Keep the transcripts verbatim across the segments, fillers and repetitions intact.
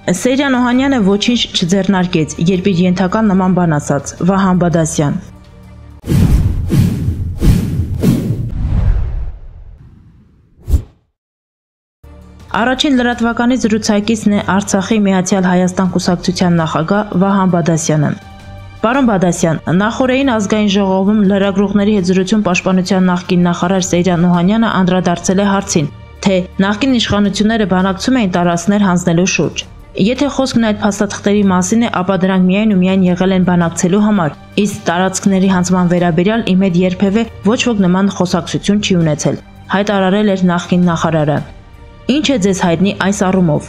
Սեյրան Օհանյանը ոչինչ չձեռնարկեց, երբ իր ենթական նման բան ասաց, Վահան Բադասյան։ Առաջին լրատվականի զրուցակիցն է Արցախի Միացյալ Հայաստան կուսակցության նախագահ Վահան Բադասյանը։ Պարոն Բադասյան, նախորդին ազգային ժողովում լրագրողների հետ զրույցում պաշտպանության նախկին նախարար Սեյրան Օհանյանը անդրադարձել է հարցին, թե նախկին իշխանությունները բանակցում էին տարածքներ հանձնելու շուրջ։ Եթե խոսքն այդ փաստաթղթերի մասին է, ապա դրանք միայն ու միայն եղել են բանակցելու համար, իսկ տարածքների հանձնման վերաբերյալ իմ հետ երբևէ ոչ ոք նման խոսակցություն չի ունեցել, հայտարարել էր նախկին նախարարը։ Ինչ է ձեզ հայտնի այս առումով։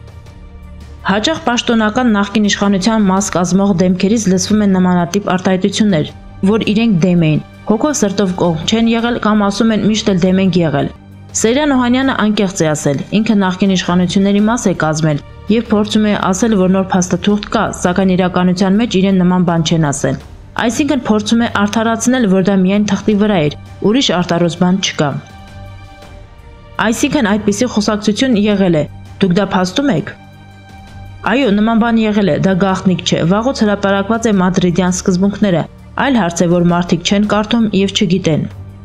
Հաճախ պաշտոնական նախկին իշխանության մաս կազմող դեմքերից լսվում են նմանատիպ արտահայտություններ, որ իրենք դեմ էին, հոգով սրտով կողմ չեն եղել կամ ասում են միշտ էլ դեմ ենք եղել։ Սեյրան Օհանյանը անկեղծ է ասել, ինքը նախկին իշխանությունների մաս է կազմել եւ փորձում է ասել, որ նոր փաստաթուղթ կա, սակայն իրականության մեջ իրեն նման բան չեն ասել։ Այսինքն փորձում է արդարացնել, որ դա միայն թղթի վրա էր, ուրիշ արտարոց բան չկա։ Այսինքն այդպիսի խոսակցություն եղել է, դուք դա փաստում եք։ Այո, նման բան եղել է, դա գաղտնիք չէ, վաղուց հրապարակված է մադրիդյան սկզբունքները, այլ հարց է, որ մարդիկ չեն կարդում եւ չգիտեն։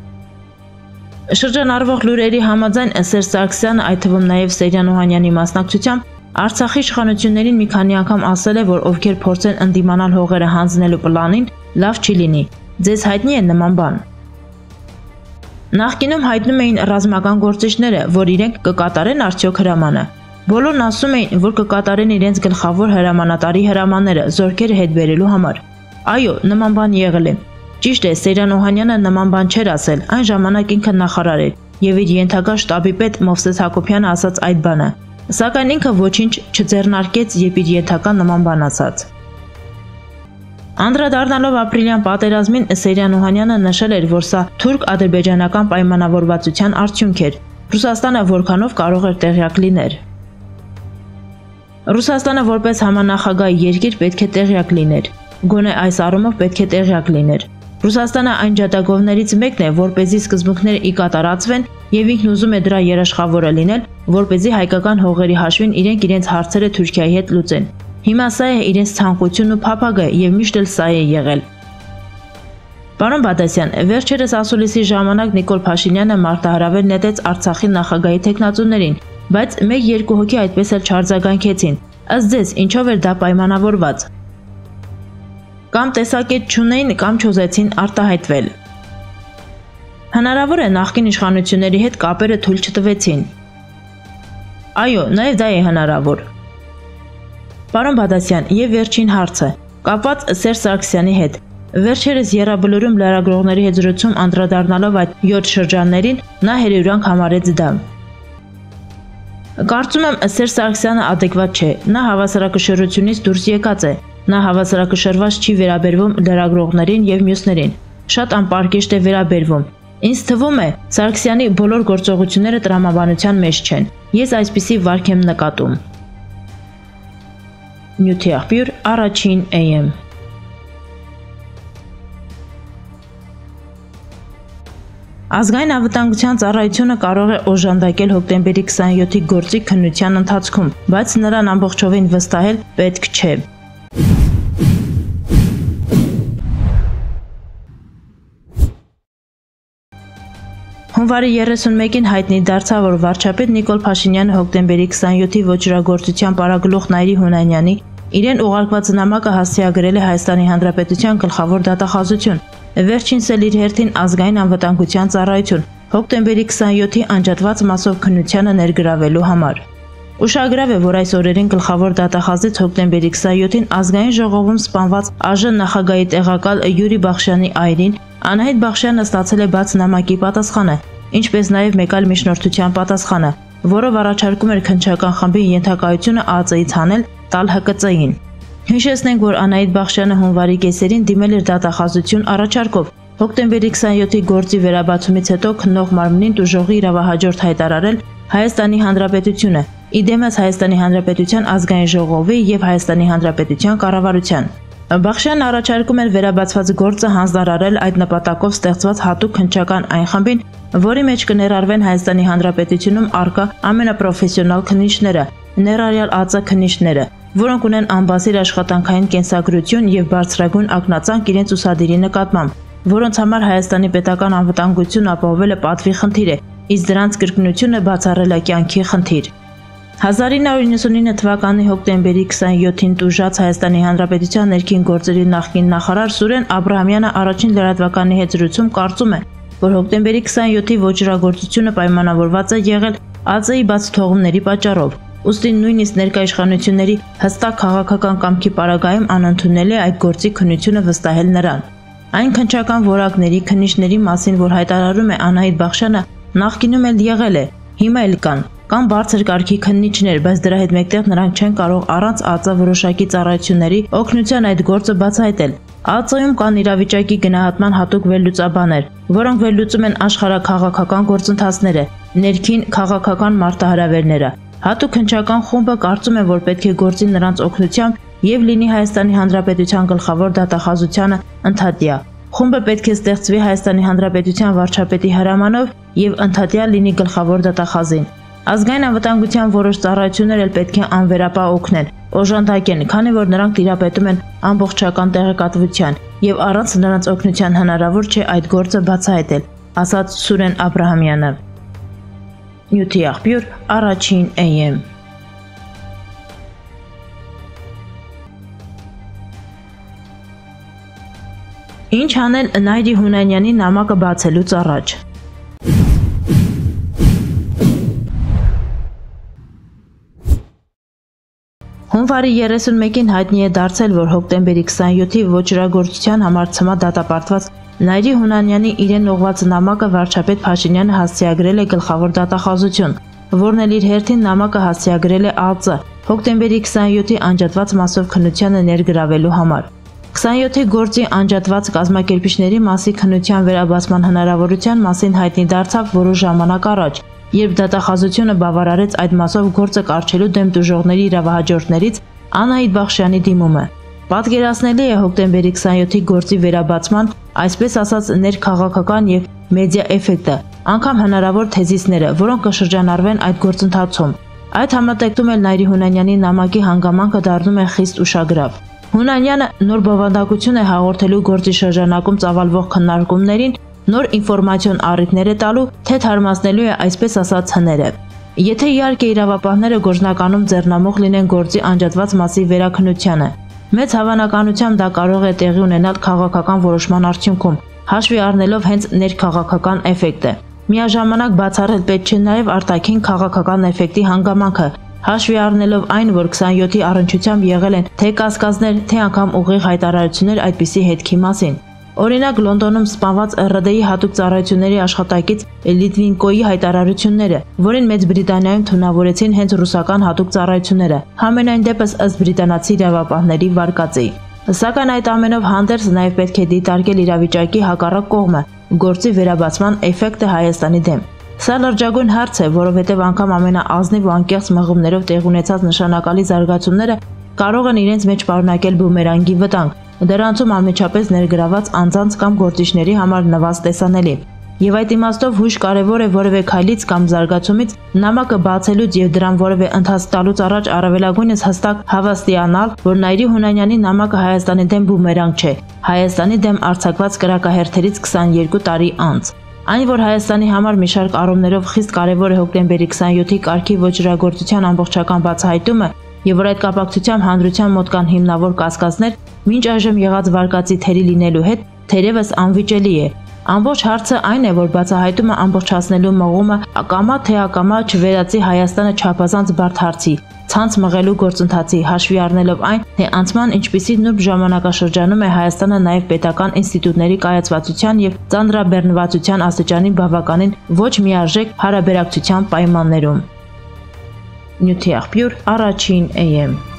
Շրջանառվող լուրերի համաձայն Սերժ Սարգսյանը, այդ թվում նաեւ Սեյրան Օհանյանի մասնակցությամբ, Արցախի իշխանություններին մի քանի անգամ ասել է, որ ովքեր փորձեն ընդդիմանալ հողերը հանձնելու պլանին, լավ չի լինի։ Ձեզ հայտնի է նման բան։ Նախկինում հայտնում էին ռազմական գործիչները, որ իրենք կկատարեն արդյոք հրամանը։ Բոլորն ասում էին, որ կկատարեն իրենց գլխավոր հրամանատարի հրամանները զորքերը հետ բերելու համար։ Այո, նման բան եղել է։ Ճիշտ է, Սեյրան Օհանյանը նման բան չէր ասել, այն ժամանակ ինքը նախարար էր եւ իր ենթակա շտաբի պետ Մովսես Հակոբյանը ասաց այդ բանը, սակայն ինքը ոչինչ չձեռնարկեց, երբ իր ենթակա նման բան ասաց։ Անդրադառնալով ապրիլյան պատերազմին, Սեյրան Օհանյանը նշել էր, որ սա թուրք-ադրբեջանական պայմանավորվածության արդյունք էր։ Ռուսաստանը որքանով կարող էր տեղյակ լինել։ Ռուսաստանը որպես համանախագահ երկիր պետք է տեղյակ լիներ։ Գոնե այս առումով պետք է տեղյակ լիներ։ Ռուսաստանը այն ջատագովներից մեկն է, որպեսզի սկզբունքները ի կատարածվեն եւ ինքն ուզում է դրա երաշխավորը լինել, որպեսզի հայկական հողերի հաշվին իրենք իրենց հարցերը Թուրքիայի հետ լուծեն։ Հիմա սա է իրենց ցանկությունն ու փափագը եւ միշտ էլ սա է եղել։ Պարոն Բադասյան, վերջերս ասուլիսի ժամանակ Նիկոլ Փաշինյանը մարտահրավեր նետեց Արցախի նախագահի տեխնացուներին, բայց մեկ-երկու հոգի այդպես էլ չարձագանքեցին։ Ըստ ձեզ, ինչով էր դա պայմանավորված։ Կամ տեսակետ չունեին, կամ չուզեցին արտահայտվել։ Հնարավոր է նախկին իշխանությունների հետ կապերը թույլ չտվեցին։ Այո, նաեւ դա է հնարավոր։ Պարոն Բադասյան, եւ վերջին հարցը, կապված Սերժ Սարգսյանի հետ։ Վերջերս Եռաբլուրում լրագրողների հետ զրույցում անդրադառնալով այդ յոթ շրջաններին, նա հերյուրանք համարեց դա։ Կարծում եմ Սերժ Սարգսյանը ադեկվատ չէ, նա հավասարակշռությունից դուրս եկած է, նա հավասարակշռված չի վերաբերվում լրագրողներին եւ մյուսներին, շատ անպարկեշտ է վերաբերվում։ Ինձ թվում է, Սարգսյանի բոլոր գործողությունները տրամաբանության մեջ չեն, ես այսպիսի վարք եմ նկատում։ Նյութի աղբյուր, Առաջին Է Էմ։ Ազգային անվտանգության ծառայությունը կարող է օժանդակել հոկտեմբերի քսաներկուի գործի քննության ընթացքում, բայց նրան ամբողջովին վստահել պետք չէ։ Հունվարի երեսունմեկին հայտնի դարձավ, որ վարչապետ Նիկոլ Փաշինյանը հոկտեմբերի քսաներկուի ոճրագործության պարագլուխ Նայիրի Հունանյանի իրեն ուղարկված նամակը հասցեագրել է Հայաստանի Հանրապետության գլխավոր դատախազություն, վերջինս էլ իր հերթին ազգային անվտանգության ծառայություն, հոկտեմբերի քսաներկուի անջատված մասով քննությանը ներգրավելու համար։ Ուշագրավ է, որ այս օրերին գլխավոր դատախազից հոկտեմբերի քսաներկուին ազգային ժողովում սպանված ԱԺ նախագահի տեղակալ Յուրի Բախշյանի այրին Անահիտ Բախշյանը ստացել է բաց նամակի պատասխանը, ինչպես նաև մեկ այլ միջնորդության պատասխանը, որով առաջարկում էր քննչական խմբի ենթակայությունը ԱԱԾ-ից հանել, տալ Հ Կ Ծ-ին։ Հիշեցնենք, որ Անահիտ Բախշյանը հունվարի կեսերին դիմել էր դատախազություն առաջարկով հոկտեմբերի քսաներկուի գործի վերաբացումից հետո քննող մարմնին տուժողի իրավահաջորդ հայտարարել Հայաստանի Հանրապետությունը, իդեմս Հայաստանի Հանրապետության ազգային ժողովի եւ Հայաստանի Հանրապետության կառավարության։ Բախշյանն առաջարկում էր վերաբացված գործը հանձնարարել այդ նպատակով ստեղծված հատուկ քննչական այն խմբին, որի մեջ կներառվեն Հայաստանի Հանրապետությունում առկա ամենապրոֆեսիոնալ քննիչները, ներառյալ ածը քննիչները, որոնք ունեն անբասիր աշխատանքային կենսագրություն եւ բարձրագույն ակնածանք իրենց ուսադիրի նկատմամբ, որոնց համար Հայաստանի պետական անվտանգությունը ապահովելը պատվի խնդիր է, իսկ դրանց կրկնությունը բացառելը կյանքի խնդիր։ հազար ինը հարյուր նվաթ թվականի հոկտեմբերի քսաներկուսին տուժած Հայաստանի Հանրապետության ներքին գործերի նախկին նախարար Սուրեն Աբրահամյանը առաջին լրատվականի հետ զրույցում կարծում է, որ հոկտեմբերի քսաներկուսի ոճրագործությունը պայմանավորված է եղել ԱԾ-ի բաց թողումների պատճառով, ուստի նույնիսկ ներկա իշխանությունների հստակ քաղաքական կամքի պարագայում անընդունելի է այդ գործի քննությունը վստահել նրան։ Այն քննչական որակների քննիչների մասին, որ հայտարարում է Անահիտ Բախշյանը, նախկինում էլ եղել է, հիմա էլ կան, կան բարձր կարգի քննիչներ, բայց դրա հետ մեկտեղ նրանք չեն կարող առանց ԱԾ որոշակի ծառայությունների օգնության այդ գործը բացահայտել։ ԱԾ-ում կան իրավիճակի գնահատման հատուկ վերլուծաբաներ, որոնք վերլուծում են աշխարհաքաղաքական գործընթացները, ներքին քաղաքական մարտահրավերները։ Հատուկ քննչական խումբը կարծում է, որ պետք է գործի նրանց օգնությամբ եւ լինի Հայաստանի Հանրապետության գլխավոր դատախազությանը ընդհատյա։ Խումբը պետք է ստեղծվի Հայաստանի Հանրապետության վարչապետի հրամանով եւ ընդհատյա լինի գլխավոր դատախազին։ Ազգային անվտանգության որոշ ծառայություններ էլ պետք է անվերապահ օգնեն, օժանդակեն, քանի որ նրանք տիրապետում են ամբողջական տեղեկատվության եւ առանց նրանց օգնության հնարավոր չէ այդ գործը բացահայտել, ասաց Սուրեն Աբրահամյանը։ Նյութի աղբյուր առաջին Է Էմ։ Ինչ անել Նայիրի Հունանյանի նամակը բացելուց առաջ։ Հունվարի երեսունմեկին հայտնի է դարձել, որ հոկտեմբերի քսաներկուսի ոճրագործության համար ցմահ դատապարտված Նայիրի Հունանյանի իրեն ուղղված նամակը վարչապետ Փաշինյանը հասցեագրել է գլխավոր դատախազություն, որն էլ իր հերթին նամակը հասցեագրել է ԱԾ հոկտեմբերի քսաներկուսի անջատված մասով քննությանը ներգրավելու համար։ քսաներկուսի գործի անջատված կազմակերպիչների մասի քննության վերաբացման հնարավորության մասին հայտնի դարձավ որոշ ժամանակ առաջ, երբ դատախազությունը բավարարեց այդ մասով գործը կարգելու դեմ տուժողների իրավահաջորդներից Անահիտ Բախշյանի դիմումը։ Պատկերացնելի է հոկտեմբերի քսաներկուսի գործի վերաբացման, այսպես ասած, ներքաղաքական եւ մեդիա էֆեկտը, անգամ հնարավոր թեզիսները, որոնք կշրջանառվեն այդ գործընթացում։ Այդ համատեքստում էլ Նայիրի Հունանյանի նամակի հանգամանքը դառնում է խիստ ուշագրավ։ Հունանյանը նոր բովանդակություն է հաղորդելու գործի շրջանակում ծավալվող քննարկումներին, նոր ինֆորմացիոն առիթներ է տալու, թե թարմացնելու է այսպես ասած հները։ Եթե իհարկե իրավապահները գործնականում ձեռնամուխ լինեն գործի անջատված մասի վերաքննությանը, մեծ հավանականությամբ դա կարող է տեղի ունենալ քաղաքական որոշման արդյունքում, հաշվի առնելով հենց ներքաղաքական էֆեկտը։ Միաժամանակ բացառել պետք չէ նաև արտաքին քաղաքական էֆեկտի հանգամանքը, հաշվի առնելով այն, որ քսաներկուսի առնչությամբ եղել են թե կասկածներ, թե անգամ ուղիղ հայտարարություններ այդպիսի հետքի մասին։ Օրինակ Լոնդոնում սպանված Է Ռ Դի հատուկ ծառայությունների աշխատակից Լիտվինկոյի հայտարարությունները, որին Մեծ Բրիտանիայում թունավորեցին հենց ռուսական հատուկ ծառայությունները, համենայն դեպս ըստ բրիտանացի իրավապահների վարկածի։ Սակայն այդ ամենով հանդերձ նաև պետք է դիտարկել իրավիճակի հակառակ կողմը՝ գործի վերաբացման էֆեկտը Հայաստանի դեմ։ Սա լրջագույն հարց է, որովհետև անգամ ամենաազնիվ ու անկեղծ մղումներով տեղի ունեցած նշանակալի զարգացումները կարող են իրենց մեջ պարունակել բումերանգի վտանգ, դրանցում անմիջապես ներգրաված անձանց կամ գործիչների համար նվազ տեսանելի։ Եվ այդ իմաստով հույժ կարևոր է որևէ քայլից կամ զարգացումից նամակը բացելուց եւ դրան որևէ ընթաց տալուց առաջ առավելագույնս հստակ հավաստիանալ, որ Նայիրի Հունանյանի նամակը Հայաստանի դեմ բումերանգ չէ, Հայաստանի դեմ արձակված կրակահերթերից քսաներկու տարի անց։ Այն, որ Հայաստանի համար մի շարք առումներով խիստ կարևոր է հոկտեմբերի քսաներկուսի կարգի ոճրագործության ամբողջական բացահայտումը եւ որ այդ կապակցությամբ հանրության մոտ կան հիմնավոր կասկածներ, մինչ այժմ եղած վարկածի թերի լինելու հետ թերևս անվիճելի է։ Ամբողջ հարցը այն է, որ բացահայտումը ամբողջացնելու մղումը ակամա թե ակամա չվերածի Հայաստանը չափազանց բարդ հարցի, ցանց մղելու գործընթացի, հաշվի առնելով այն, թե անցման ինչպիսի նուրբ ժամանակաշրջանում է Հայաստանը նաև պետական ինստիտուտների կայացվածության եւ ծանրաբեռնվածության աստիճանի բավականին ոչ միարժեք հարաբերակցության պայմաններում։ Նյութի աղբյուր առաջին Է Էմ։